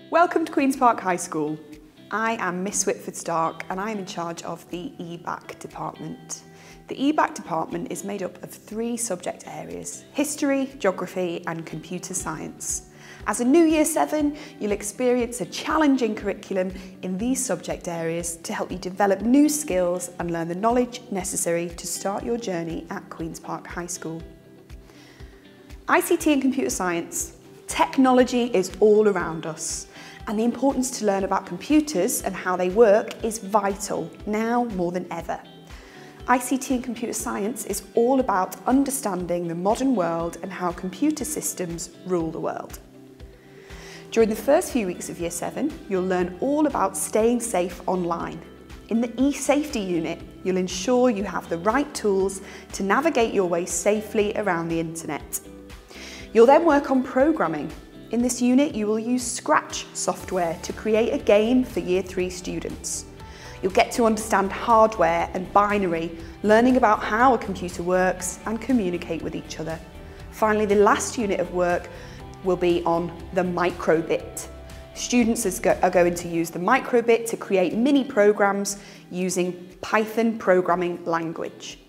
Welcome to Queen's Park High School. I am Miss Whitford-Stark and I am in charge of the Ebacc department. The Ebacc department is made up of 3 subject areas: history, geography and computer science. As a new Year 7, you'll experience a challenging curriculum in these subject areas to help you develop new skills and learn the knowledge necessary to start your journey at Queen's Park High School. ICT and computer science. Technology is all around us, and the importance to learn about computers and how they work is vital now more than ever. ICT and computer science is all about understanding the modern world and how computer systems rule the world. During the first few weeks of Year 7, you'll learn all about staying safe online. In the e-safety unit, you'll ensure you have the right tools to navigate your way safely around the internet. You'll then work on programming. In this unit, you will use Scratch software to create a game for Year 3 students. You'll get to understand hardware and binary, learning about how a computer works and communicate with each other. Finally, the last unit of work will be on the microbit. Students are going to use the microbit to create mini programs using Python programming language.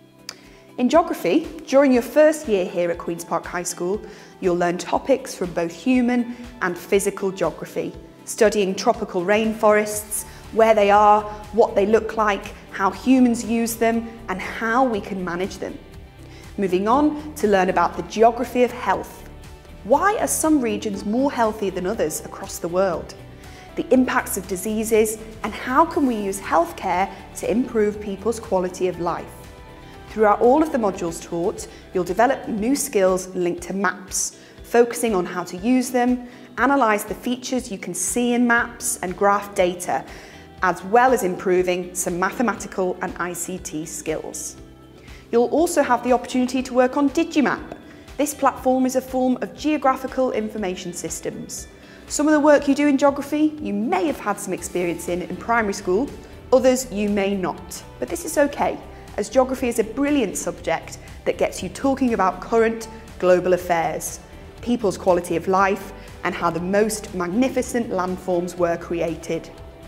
In geography, during your first year here at Queen's Park High School, you'll learn topics from both human and physical geography, studying tropical rainforests, where they are, what they look like, how humans use them, and how we can manage them. Moving on to learn about the geography of health. Why are some regions more healthy than others across the world? The impacts of diseases, and how can we use healthcare to improve people's quality of life? Throughout all of the modules taught, you'll develop new skills linked to maps, focusing on how to use them, analyse the features you can see in maps and graph data, as well as improving some mathematical and ICT skills. You'll also have the opportunity to work on Digimap. This platform is a form of geographical information systems. Some of the work you do in geography you may have had some experience in primary school, others you may not, but this is okay, as geography is a brilliant subject that gets you talking about current global affairs, people's quality of life, and how the most magnificent landforms were created.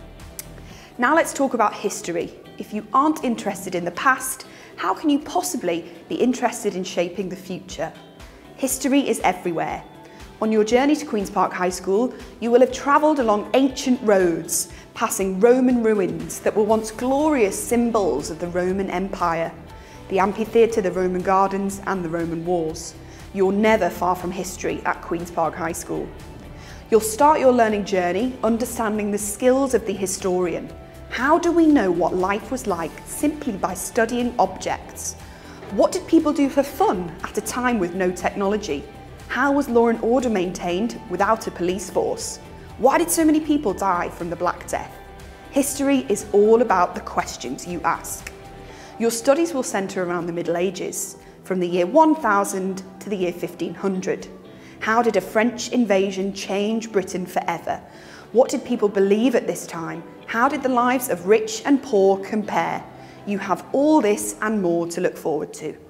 Now let's talk about history. If you aren't interested in the past, how can you possibly be interested in shaping the future? History is everywhere. On your journey to Queen's Park High School, you will have travelled along ancient roads, passing Roman ruins that were once glorious symbols of the Roman Empire, the amphitheatre, the Roman gardens and the Roman wars. You're never far from history at Queen's Park High School. You'll start your learning journey understanding the skills of the historian. How do we know what life was like simply by studying objects? What did people do for fun at a time with no technology? How was law and order maintained without a police force? Why did so many people die from the Black Death? History is all about the questions you ask. Your studies will centre around the Middle Ages, from the year 1000 to the year 1500. How did a French invasion change Britain forever? What did people believe at this time? How did the lives of rich and poor compare? You have all this and more to look forward to.